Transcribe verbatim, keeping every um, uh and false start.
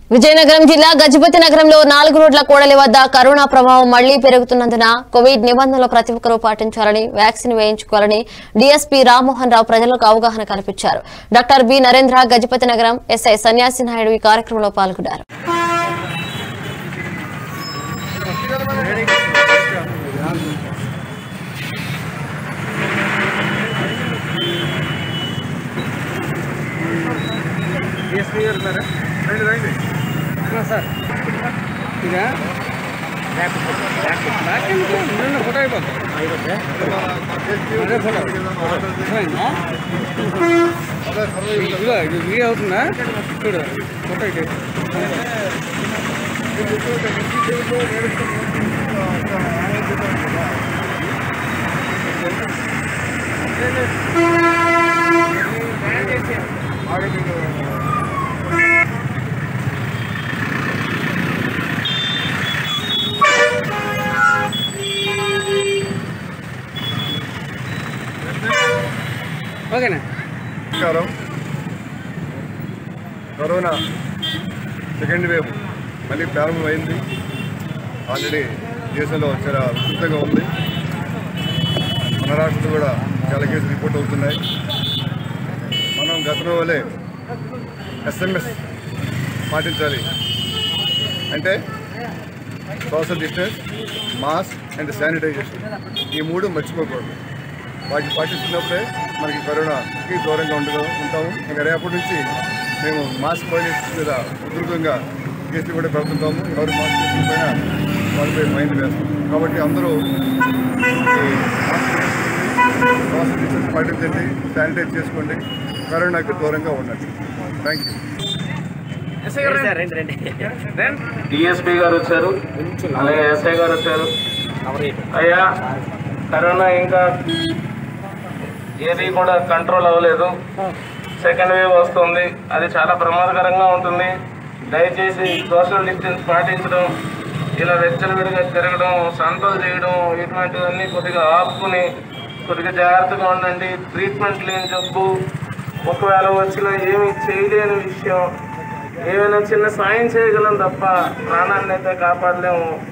విజయనగరం జిల్లా గజపతి నగరంలో నాలుగు రోడ్ల కూడలి వద్ద కరోనా ప్రభావం మళ్లీ పెరుగుతున్నందున కోవిడ్ నిబంధనలు ప్రతి ఒక్కరూ పాటించాలని వ్యాక్సిన్ వేయించుకోవాలని డీఎస్పీ రామ్మోహన్ రావు ప్రజలకు అవగాహన కల్పించారు. డాక్టర్ బి నరేంద్ర గజపతి నగరం ఎస్ఐ సన్యాసి నాయుడు ఈ కార్యక్రమంలో పాల్గొన్నారు. సార్ ఇదా ఫోటో అయిపోతుంది వీడియో అవుతుందా చూడు ఫోటో అయితే ఓకేనా. నమస్కారం. కరోనా సెకండ్ వేవ్ మళ్ళీ ప్రారంభమైంది. ఆల్రెడీ దేశంలో చాలా విస్తృతంగా ఉంది. మన రాష్ట్రంలో కూడా చాలా కేసులు రిపోర్ట్ అవుతున్నాయి. మనం గతంలో వల్లే ఎస్ఎంఎస్ పాటించాలి. అంటే social distance, mask and sanitization, ఈ మూడు మర్చిపోకూడదు. వాటిని పాటిస్తున్నప్పుడే మనకి కరోనాకి దూరంగా ఉండగా ఉంటాము. ఇంకా రేపటి నుంచి మేము మాస్క్ పాలిసీ మీద ఉధృతంగా కేసులు కూడా పెడుతుంటాము. ఎవరు మాస్క్ వేసుకుపోయినా వాళ్ళపై మైండ్ వేస్తాం. కాబట్టి అందరూ సోషల్ డిస్టెన్స్ పాటించండి, శానిటైజ్ చేసుకోండి, కరోనాకి దూరంగా ఉండండి. Thank you. డిఎస్పీ గారు వచ్చారు, అలాగే ఎస్ఐ గారు వచ్చారు. అయ్యా, కరోనా ఇంకా ఏది కూడా కంట్రోల్ అవ్వలేదు. సెకండ్ వేవ్ వస్తుంది, అది చాలా ప్రమాదకరంగా ఉంటుంది. దయచేసి సోషల్ డిస్టెన్స్ పాటించడం, ఇలా వెచ్చలవిడిగా తిరగడం, సంతలు చేయడం, ఇటువంటివన్నీ కొద్దిగా ఆపుకుని కొద్దిగా జాగ్రత్తగా ఉండండి. ట్రీట్మెంట్ లేని జబ్బు, ఒకవేళ వచ్చినా ఏమి చేయలేని విషయం, ఏమైనా చిన్న సాయం చేయగలం తప్ప ప్రాణాన్ని అయితే కాపాడలేము.